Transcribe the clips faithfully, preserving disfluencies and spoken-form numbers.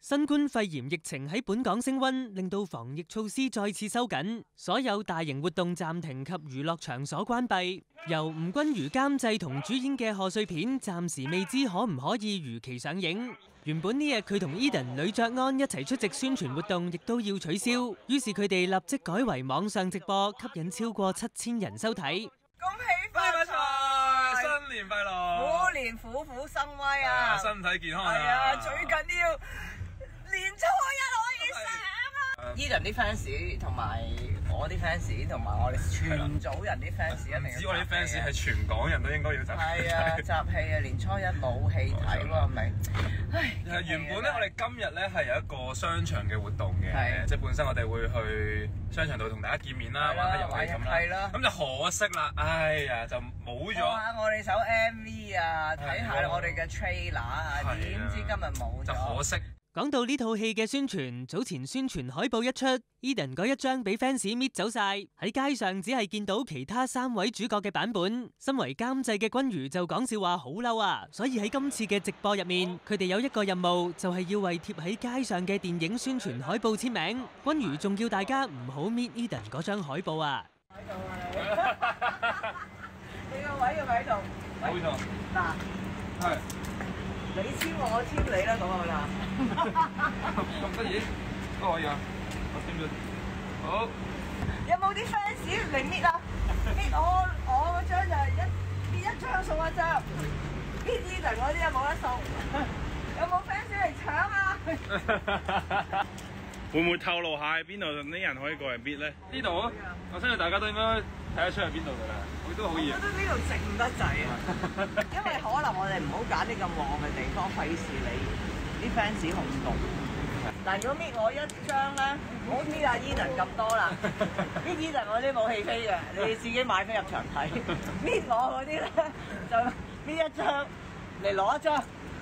新冠肺炎疫情喺本港升溫，令到防疫措施再次收緊，所有大型活動暫停及娛樂場所關閉。由吳君如監製同主演嘅賀歲片暫時未知可唔可以如期上映。原本呢日佢同 Eden、呂爵安一齊出席宣傳活動，亦都要取消，於是佢哋立即改為網上直播，吸引超過七千人收睇。 恭喜發財！ 新年快樂！ 虎年虎虎生威啊！ 身體健康啊！ 係啊，最緊要年初一可以上啊！Eden 啲 fans 同埋我啲 fans 同埋我哋全組人啲 fans 一定要。唔止我啲 fans 係全港人都應該要集。 係啊，集氣啊！年初一冇戲睇喎，咪唉。 原本咧，我哋今日咧係有一個商場嘅活動嘅，即係本身我哋會去商場度同大家見面啦，玩下遊戲咁啦。係啦。咁就可惜啦，哎呀，就冇咗。 哇！我哋首 M V 啊，睇下我哋嘅 trailer 啊，點知今日冇咗。 就可惜。 講到呢套戲嘅宣傳，早前宣傳海報一出 ，Eden 嗰一張俾 fans 搣走晒，喺街上只係見到其他三位主角嘅版本。身為監製嘅君如就講笑話好嬲啊，所以喺今次嘅直播入面，佢哋有一個任務，就係要為貼喺街上嘅電影宣傳海報簽名。君如仲叫大家唔好搣 Eden 嗰張海報啊！ 喺度啊你，你個位要喺度。 冇錯。 嗱， 係。 你簽我，我簽你啦，咁啊啦。 咁得意都可以啊，我簽咗。好。 有冇啲 fans 嚟搣啊？搣我我嗰張就係一搣一張送一張，搣 Eden 嗰啲啊冇得送。有冇 fans 嚟搶啊？ 會唔會透露下喺邊度啲人可以過嚟搣咧？ 呢度啊，我相信大家都應該睇得出係邊度㗎啦，我都好易。 我覺得呢度靜得滯啊，因為可能我哋唔好揀啲咁旺嘅地方，費事你啲 fans 轟動。嗱，如果搣我一張咧，唔好搣阿 Eden 咁多啦，搣 Eden 嗰啲冇戲飛嘅，你自己買飛入場睇。搣我嗰啲咧，就搣一張嚟攞一張。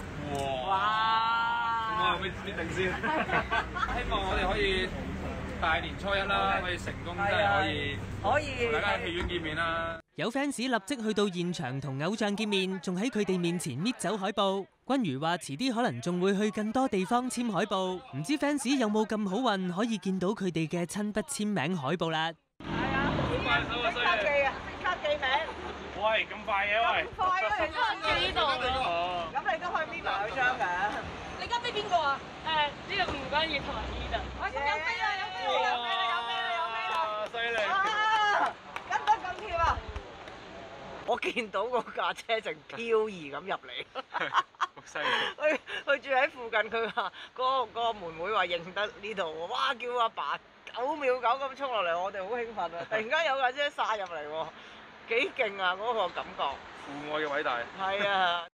哇！ 我搣搣定先，希望我哋可以大年初一啦，可以成功真係可以可以大家喺戲院見面啦。 有 fans 立即去到現場同偶像見面，仲喺佢哋面前搣走海報。君如話遲啲可能仲會去更多地方簽海報，唔知 fans 有冇咁好運可以見到佢哋嘅親筆簽名海報啦。 係啊，好快手啊，即刻記啊，即刻記名。 喂，咁快嘅喂！ 咁快啊，你都喺呢度啊？咁你都可以搣埋兩張㗎。你而家搣邊個啊？誒，呢個吳君如同埋 Eden。喂，咁有飛啦，有飛啦，有飛啦，有飛啦，有飛啦！ 犀利！ 啊，跟得咁跳啊！我見到個架車正漂移咁入嚟。 好犀利！ 佢佢住喺附近，佢話嗰個嗰個妹妹話認得呢度喎，哇！叫阿爸九秒九咁衝落嚟，我哋好興奮啊！突然間有架車殺入嚟喎，幾勁啊！嗰個感覺。 父愛嘅偉大。 係啊！